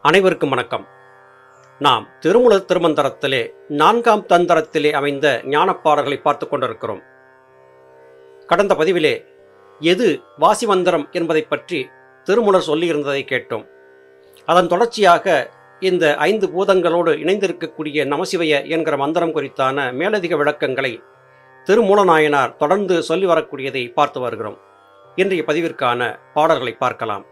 அனைவருக்கும் வணக்கம். நாம் திருமூலர் திருமந்திரத்திலே 4ஆம் தந்திரத்திலே அமைந்த ஞானப்பாடல்களை பார்த்து கொண்டிருக்கிறோம். கடந்த பதிவிலே எது வாசி மந்திரம் என்பதை பற்றி திருமூலர் சொல்லியிருந்ததை கேட்டோம். அதன் தொடர்ச்சியாக இந்த 5 பூதங்களோடு இணைந்திருக்கக்கூடிய நமசிவய என்கிற மந்திரம் குறித்தான மேலதிக விளக்கங்களை திருமூலநாயனார் தொடர்ந்து சொல்லி வரக்கூடியதை பார்த்து வருகிறோம். இன்றைய பதிவிற்கான பாடல்களை பார்க்கலாம்.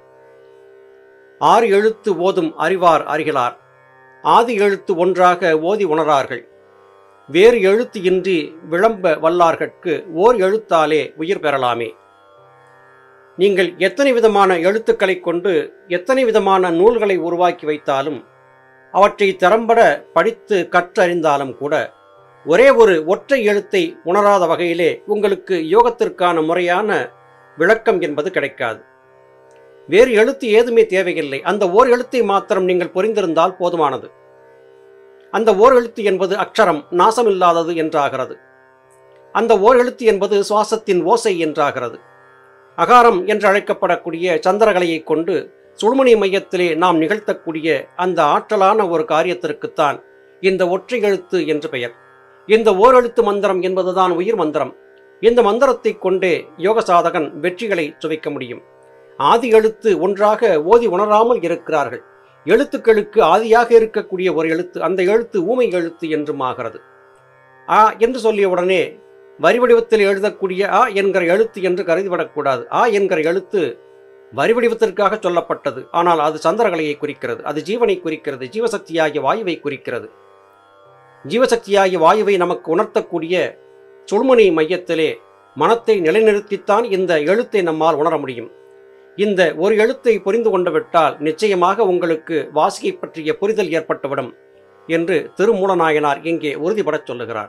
6 எழுத்து ஓதும் அறிவார் அறிகிறார், ஆதி எழுத்து ஒன்றாக ஓதி உணரார்கள், வேறு எழுத்து இன்றி விளம்ப வல்லார்கட்கு ஓர் எழுத்தாலே உயிர் பெறலாமே. நீங்கள் எத்தனை விதமான எழுத்துக்களை கொண்டு எத்தனை விதமான நூல்களை உருவாக்கி வைத்தாலும் அவற்றை திறம்பட படித்து கற்றறிந்தாலும் கூட ஒரே ஒரு ஒற்றை எழுத்தை உணராத வகையிலே உங்களுக்கு யோகத்திற்கான முறையான விளக்கம் என்பது கிடைக்காது. வேறு எழுத்து ஏதுமே தேவையில்லை. அந்த ஓர் எழுத்தை மாத்திரம் நீங்கள் புரிந்திருந்தால் போதுமானது. அந்த ஓர் எழுத்து என்பது அக்ஷரம், நாசமில்லாதது என்றாகிறது. அந்த ஓர் எழுத்து என்பது சுவாசத்தின் ஓசை என்றாகிறது. அகாரம் என்று அழைக்கப்படக்கூடிய சந்திரகலையை கொண்டு சுழுமணி மையத்திலே நாம் நிகழ்த்தக்கூடிய அந்த ஆற்றலான ஒரு காரியத்திற்குத்தான் இந்த ஒற்றை எழுத்து என்று பெயர். இந்த ஓர் எழுத்து மந்திரம் என்பதுதான் உயிர் மந்திரம். இந்த மந்திரத்தை கொண்டே யோக சாதகன் வெற்றிகளை சுவைக்க முடியும். ஆதி எழுத்து ஒன்றாக ஓதி உணராமல் இருக்கிறார்கள். எழுத்துக்களுக்கு ஆதியாக இருக்கக்கூடிய ஒரு எழுத்து, அந்த எழுத்து ஊமை எழுத்து என்றும் ஆகிறது. ஆ என்று சொல்லிய உடனே வரி வடிவத்தில் எழுதக்கூடிய ஆ என்கிற எழுத்து என்று கருதிவிடக்கூடாது. ஆ என்கிற எழுத்து வரி வடிவத்திற்காக சொல்லப்பட்டது. ஆனால் அது சந்திரகலையை குறிக்கிறது, அது ஜீவனை குறிக்கிறது, ஜீவசக்தியாகிய வாயுவை குறிக்கிறது. ஜீவசக்தியாகிய வாயுவை நமக்கு உணர்த்தக்கூடிய சுழுமணி மையத்திலே மனத்தை நிலைநிறுத்தித்தான் இந்த எழுத்தை நம்மால் உணர முடியும். இந்த ஒரு எழுத்தை புரிந்து கொண்டு விட்டால் நிச்சயமாக உங்களுக்கு வாசியை பற்றிய புரிதல் ஏற்பட்டுவிடும் என்று திருமூலநாயனார் இங்கே உறுதிபடச் சொல்லுகிறார்.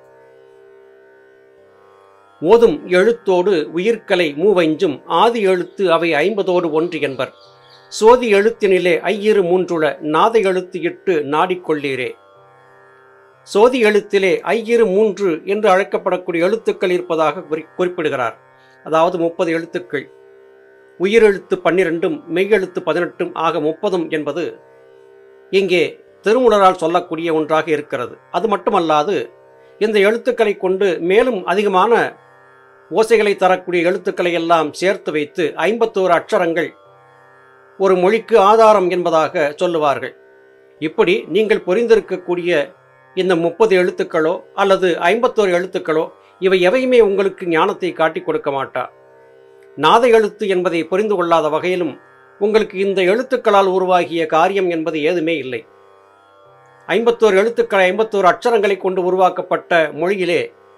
ஓதும் எழுத்தோடு உயிர்க்கலை மூவஞ்சும் ஆதி எழுத்து அவை 50ஓடு ஒன்று என்பர். சோதி எழுத்தினிலே ஐயிரு மூன்றுள நாத எழுத்து இட்டு நாடிக்கொள்ளீரே. சோதி எழுத்திலே ஐயிரு மூன்று என்று அழைக்கப்படக்கூடிய எழுத்துக்கள் இருப்பதாக குறிப்பிடுகிறார். அதாவது 30 எழுத்துக்கள். உயிரெழுத்து 12ம் மெய்யெழுத்து 18ம் ஆக 30 என்பது இங்கே திருமூலரால் சொல்லக்கூடிய ஒன்றாக இருக்கிறது. அது மட்டுமல்லாது இந்த எழுத்துக்களை கொண்டு மேலும் அதிகமான ஓசைகளை தரக்கூடிய எழுத்துக்களை எல்லாம் சேர்த்து வைத்து 51 அட்சரங்கள் ஒரு மொழிக்கு ஆதாரம் என்பதாக சொல்லுவார்கள். இப்படி நீங்கள் புரிந்திருக்கக்கூடிய இந்த 30 எழுத்துக்களோ அல்லது 51 எழுத்துக்களோ இவை எவையுமே உங்களுக்கு ஞானத்தை காட்டி கொடுக்க மாட்டா. நாத எழுத்து என்பதை புரிந்து கொள்ளாத வகையிலும் உங்களுக்கு இந்த எழுத்துக்களால் உருவாகிய காரியம் என்பது ஏதுமே இல்லை. 51 எழுத்துக்களை 51 அட்சரங்களை கொண்டு உருவாக்கப்பட்ட மொழியிலே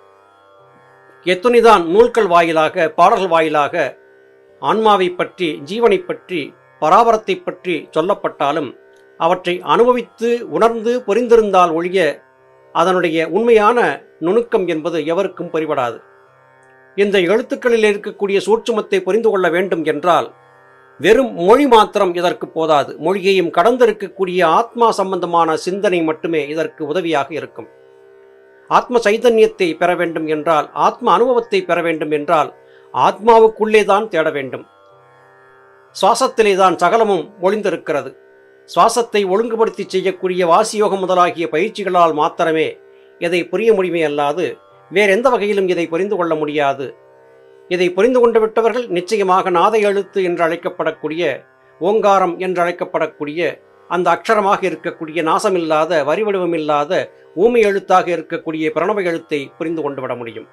எத்துணைதான் நூல்கள் வாயிலாக பாடல்கள் வாயிலாக ஆன்மாவை பற்றி, ஜீவனை பற்றி, பராபரத்தை பற்றி சொல்லப்பட்டாலும் அவற்றை அனுபவித்து உணர்ந்து புரிந்திருந்தால் ஒழிய அதனுடைய உண்மையான நுணுக்கம் என்பது எவருக்கும் புரிபடாது. இந்த எழுத்துக்களில் இருக்கக்கூடிய சூட்சுமத்தை புரிந்து கொள்ள வேண்டும் என்றால் வெறும் மொழி மாத்திரம் இதற்கு போதாது. மொழியையும் கடந்திருக்கக்கூடிய ஆத்மா சம்பந்தமான சிந்தனை மட்டுமே இதற்கு உதவியாக இருக்கும். ஆத்ம சைதன்யத்தை பெற வேண்டும் என்றால், ஆத்ம அனுபவத்தை பெற வேண்டும் என்றால் ஆத்மாவுக்குள்ளே தான் தேட வேண்டும். சுவாசத்திலே தான் சகலமும் ஒளிந்திருக்கிறது. சுவாசத்தை ஒழுங்குபடுத்தி செய்யக்கூடிய வாசியோகம் முதலாகிய பயிற்சிகளால் மாத்திரமே இதை புரிய முடியுமே அல்லாது வேறெந்த வகையிலும் இதை புரிந்து கொள்ள முடியாது. இதை புரிந்து கொண்டு விட்டவர்கள் நிச்சயமாக நாத எழுத்து என்று அழைக்கப்படக்கூடிய, ஓங்காரம் என்று அழைக்கப்படக்கூடிய அந்த அக்ஷரமாக இருக்கக்கூடிய நாசமில்லாத, வரி வடிவமில்லாத ஊமை எழுத்தாக இருக்கக்கூடிய பிரணவ எழுத்தை புரிந்து கொண்டு விட முடியும்.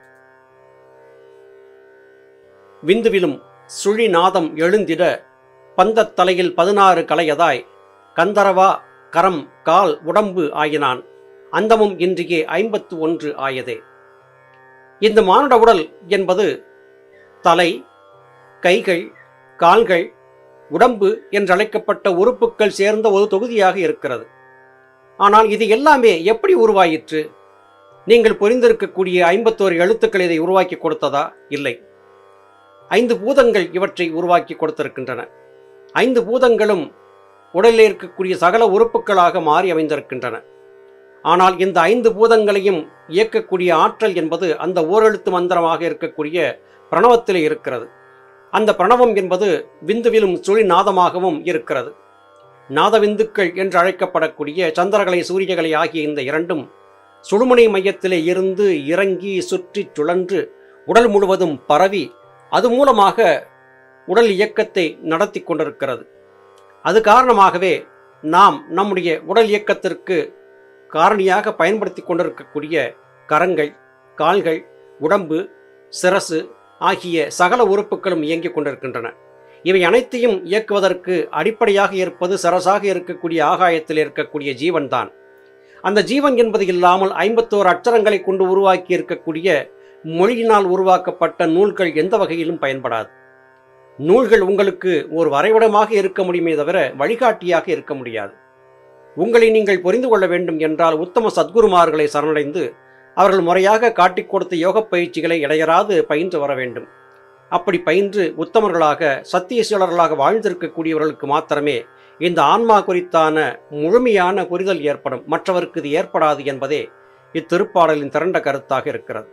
விந்துவிலும் சுழி நாதம் எழுந்திட பந்தத் தலையில் 16 கலையதாய் கந்தரவா கரம் கால் உடம்பு ஆயினான் அந்தமும் இன்றியே 51 ஆயதே. இந்த மானுட உடல் என்பது தலை, கைகள், கால்கள், உடம்பு என்றழைக்கப்பட்ட உறுப்புகள் சேர்ந்த ஒரு தொகுதியாக இருக்கிறது. ஆனால் இது எல்லாமே எப்படி உருவாயிற்று? நீங்கள் புரிந்திருக்கக்கூடிய 51 எழுத்துக்கள் இதை உருவாக்கி கொடுத்ததா? இல்லை. 5 பூதங்கள் இவற்றை உருவாக்கி கொடுத்திருக்கின்றன. 5 பூதங்களும் உடலில் இருக்கக்கூடிய சகல உறுப்புகளாக மாறி அமைந்திருக்கின்றன. ஆனால் இந்த 5 பூதங்களையும் இயக்கக்கூடிய ஆற்றல் என்பது அந்த ஓரெழுத்து மந்திரமாக இருக்கக்கூடிய பிரணவத்திலே இருக்கிறது. அந்த பிரணவம் என்பது விந்துவிலும் சுழி நாதமாகவும் இருக்கிறது. நாதவிந்துக்கள் என்று அழைக்கப்படக்கூடிய சந்திரகலை சூரியகலை ஆகிய இந்த இரண்டும் சுழுமுனை மையத்திலே இருந்து இறங்கி சுற்றி சுழன்று உடல் முழுவதும் பரவி அது மூலமாக உடல் இயக்கத்தை நடத்தி கொண்டிருக்கிறது. அது காரணமாகவே நாம் நம்முடைய உடல் இயக்கத்திற்கு காரணியாக பயன்படுத்தி கொண்டிருக்கக்கூடிய கரங்கள், கால்கள், உடம்பு, சிரசு ஆகிய சகல உறுப்புகளும் இயங்கிக் கொண்டிருக்கின்றன. இவை அனைத்தையும் இயக்குவதற்கு அடிப்படையாக இருப்பது சிரசாக இருக்கக்கூடிய ஆகாயத்தில் இருக்கக்கூடிய ஜீவன் தான். அந்த ஜீவன் என்பது இல்லாமல் 51 அட்சரங்களை கொண்டு உருவாக்கி இருக்கக்கூடிய மொழியினால் உருவாக்கப்பட்ட நூல்கள் எந்த வகையிலும் பயன்படாது. நூல்கள் உங்களுக்கு ஒரு வரைபடமாக இருக்க முடியுமே தவிர வழிகாட்டியாக இருக்க முடியாது. உங்களை நீங்கள் புரிந்து கொள்ள வேண்டும் என்றால் உத்தம சத்குருமார்களை சரணடைந்து அவர்கள் முறையாக காட்டிக் கொடுத்த யோக பயிற்சிகளை இடையராது பயின்று வர வேண்டும். அப்படி பயின்று உத்தமர்களாக சத்தியசீலர்களாக வாழ்ந்திருக்கக்கூடியவர்களுக்கு மாத்திரமே இந்த ஆன்மா குறித்தான முழுமையான புரிதல் ஏற்படும். மற்றவருக்கு இது ஏற்படாது என்பதே இத்திருப்பாடலின் திரண்ட கருத்தாக இருக்கிறது.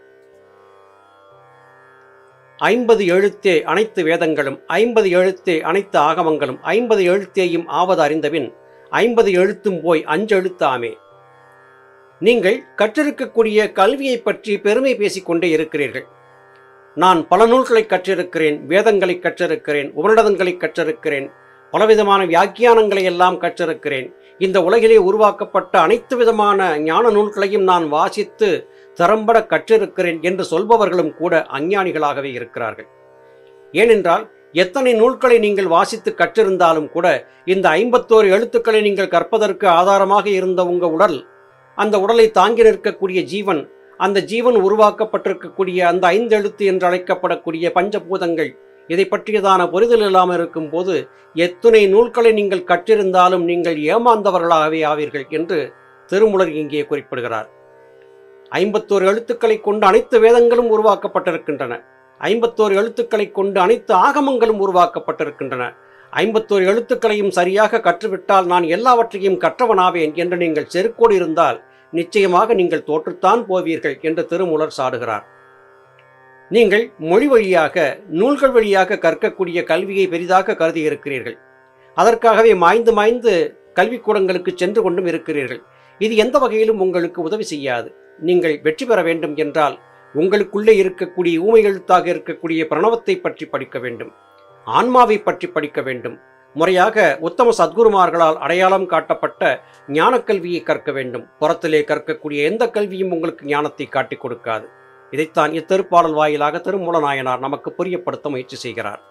50 எழுத்தே அனைத்து வேதங்களும், 50 எழுத்தே அனைத்து ஆகமங்களும், 50 எழுத்தேயும் ஆவது அறிந்தபின் 50 எழுத்தும் போய் 5 எழுத்தாமே. நீங்கள் கற்றிருக்கக்கூடிய கல்வியை பற்றி பெருமை பேசிக்கொண்டே இருக்கிறீர்கள். நான் பல நூல்களை கற்றிருக்கிறேன், வேதங்களை கற்றிருக்கிறேன், உபநிடதங்களை கற்றிருக்கிறேன், பலவிதமான வியாக்கியானங்களை எல்லாம் கற்றிருக்கிறேன். இந்த உலகிலே உருவாக்கப்பட்ட அனைத்து விதமான ஞான நூல்களையும் நான் வாசித்து திறம்பட கற்றிருக்கிறேன் என்று சொல்பவர்களும் கூட அஞ்ஞானிகளாகவே இருக்கிறார்கள். ஏனென்றால் எத்தனை நூல்களை நீங்கள் வாசித்து கற்றிருந்தாலும் கூட இந்த 51 எழுத்துக்களை நீங்கள் கற்பதற்கு ஆதாரமாக இருந்த உங்கள் உடல், அந்த உடலை தாங்கி நிற்கக்கூடிய ஜீவன், அந்த ஜீவன் உருவாக்கப்பட்டிருக்கக்கூடிய அந்த 5 எழுத்து என்று அழைக்கப்படக்கூடிய பஞ்சபூதங்கள், இதை பற்றியதான புரிதல் இல்லாமல் இருக்கும் போது எத்தனை நூல்களை நீங்கள் கற்றிருந்தாலும் நீங்கள் ஏமாந்தவர்களாகவே ஆவீர்கள் என்று திருமூலர் இங்கே குறிப்பிடுகிறார். 51 எழுத்துக்களை கொண்டு அனைத்து வேதங்களும் உருவாக்கப்பட்டிருக்கின்றன. 51 எழுத்துக்களை கொண்டு அனைத்து ஆகமங்களும் உருவாக்கப்பட்டிருக்கின்றன. 51 எழுத்துக்களையும் சரியாக கற்றுவிட்டால் நான் எல்லாவற்றையும் கற்றவனாவேன் என்று நீங்கள் செருக்கோடு இருந்தால் நிச்சயமாக நீங்கள் தோற்றுத்தான் போவீர்கள் என்று திருமூலர் சாடுகிறார். நீங்கள் மொழி வழியாக, நூல்கள் வழியாக கற்கக்கூடிய கல்வியை பெரிதாக கருதி இருக்கிறீர்கள். அதற்காகவே மாய்ந்து மாய்ந்து கல்விக்கூடங்களுக்கு சென்று கொண்டும் இருக்கிறீர்கள். இது எந்த வகையிலும் உங்களுக்கு உதவி செய்யாது. நீங்கள் வெற்றி பெற வேண்டும் என்றால் உங்களுக்குள்ளே இருக்கக்கூடிய ஊமை எழுத்தாக இருக்கக்கூடிய பிரணவத்தை பற்றி படிக்க வேண்டும், ஆன்மாவை பற்றி படிக்க வேண்டும். முறையாக உத்தம சத்குருமார்களால் அடையாளம் காட்டப்பட்ட ஞான கல்வியை கற்க வேண்டும். புறத்திலே கற்கக்கூடிய எந்த கல்வியும் உங்களுக்கு ஞானத்தை காட்டிக் கொடுக்காது. இதைத்தான் இத்திருப்பாடல் வாயிலாக திருமூலநாயனார் நமக்கு புரியப்படுத்த முயற்சி செய்கிறார்.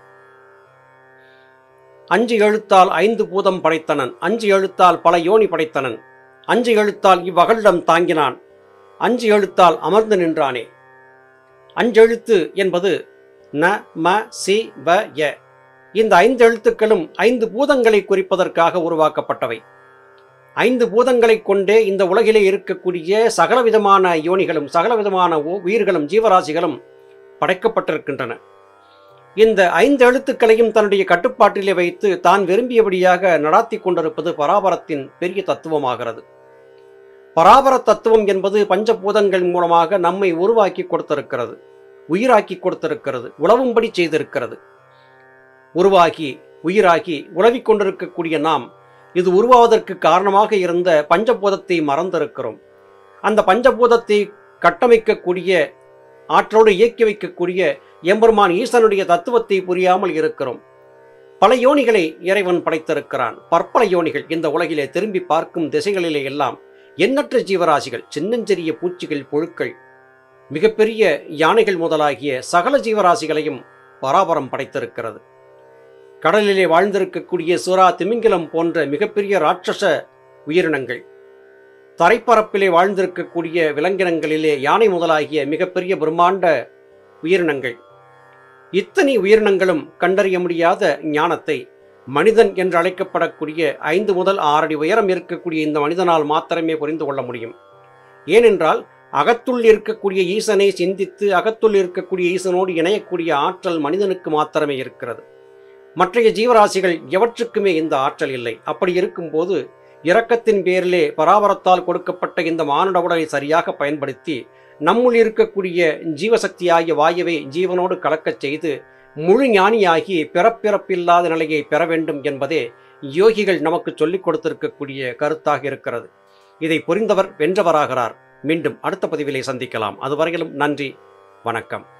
5 எழுத்தால் 5 பூதம் படைத்தனன், 5 எழுத்தால் பல யோனி படைத்தனன், 5 எழுத்தால் இவ்வகலிடம் தாங்கினான், 5 எழுத்தால் அமர்ந்து நின்றானே. 5 எழுத்து என்பது ந, ம, சி, வ, ய. இந்த 5 எழுத்துக்களும் 5 பூதங்களை குறிப்பதற்காக உருவாக்கப்பட்டவை. 5 பூதங்களை கொண்டே இந்த உலகிலே இருக்கக்கூடிய சகலவிதமான யோனிகளும் சகலவிதமான உயிர்களும் ஜீவராசிகளும் படைக்கப்பட்டிருக்கின்றன. இந்த 5 எழுத்துக்களையும் தன்னுடைய கட்டுப்பாட்டிலே வைத்து தான் விரும்பியபடியாக நடாத்தி கொண்டிருப்பது பராபரத்தின் பெரிய தத்துவமாகிறது. பராபர தத்துவம் என்பது பஞ்சபூதங்கள் மூலமாக நம்மை உருவாக்கி கொடுத்திருக்கிறது, உயிராக்கி கொடுத்திருக்கிறது, உழவும்படி செய்திருக்கிறது. உருவாகி உயிராகி உழவிக் கொண்டிருக்கக்கூடிய நாம் இது உருவாவதற்கு காரணமாக இருந்த பஞ்சபூதத்தை மறந்திருக்கிறோம். அந்த பஞ்சபூதத்தை கட்டமைக்கக்கூடிய, ஆற்றோடு இயக்கி வைக்கக்கூடிய எம்பெருமான் ஈசனுடைய தத்துவத்தை புரியாமல் இருக்கிறோம். பல யோனிகளை இறைவன் படைத்திருக்கிறான். பற்பல யோனிகள் இந்த உலகிலே திரும்பி பார்க்கும் திசைகளிலே எல்லாம் எண்ணற்ற ஜீவராசிகள், சின்னஞ்சிறிய பூச்சிகள், புழுக்கள், மிகப்பெரிய யானைகள் முதலாகிய சகல ஜீவராசிகளையும் பராபரம் படைத்திருக்கிறது. கடலிலே வாழ்ந்திருக்கக்கூடிய சுறா, திமிங்கிலம் போன்ற மிகப்பெரிய ராட்சச உயிரினங்கள், தரைப்பரப்பிலே வாழ்ந்திருக்கக்கூடிய விலங்கினங்களிலே யானை முதலாகிய மிகப்பெரிய பிரம்மாண்ட உயிரினங்கள், இத்தனை உயிரினங்களும் கண்டறிய முடியாத ஞானத்தை மனிதன் என்று அழைக்கப்படக்கூடிய 5 முதல் 6 அடி உயரம் இருக்கக்கூடிய இந்த மனிதனால் மாத்திரமே புரிந்து கொள்ள முடியும். ஏனென்றால் அகத்துள் இருக்கக்கூடிய ஈசனை சிந்தித்து அகத்துள் இருக்கக்கூடிய ஈசனோடு இணையக்கூடிய ஆற்றல் மனிதனுக்கு மாத்திரமே இருக்கிறது. மற்றைய ஜீவராசிகள் எவற்றுக்குமே இந்த ஆற்றல் இல்லை. அப்படி இருக்கும்போது இரக்கத்தின் பேரிலே பராபரத்தால் கொடுக்கப்பட்ட இந்த மானுட உடலை சரியாக பயன்படுத்தி நம்முள் இருக்கக்கூடிய ஜீவசக்தியாகிய வாயுவை ஜீவனோடு கலக்கச் செய்து முழு ஞானியாகி பிறப்பிறப்பில்லாத நிலையை பெற வேண்டும் என்பதே யோகிகள் நமக்கு சொல்லிக் கொடுத்திருக்கக்கூடிய கருத்தாக இருக்கிறது. இதை புரிந்தவர் வென்றவராகிறார். மீண்டும் அடுத்த பதிவிலே சந்திக்கலாம். அதுவரையிலும் நன்றி, வணக்கம்.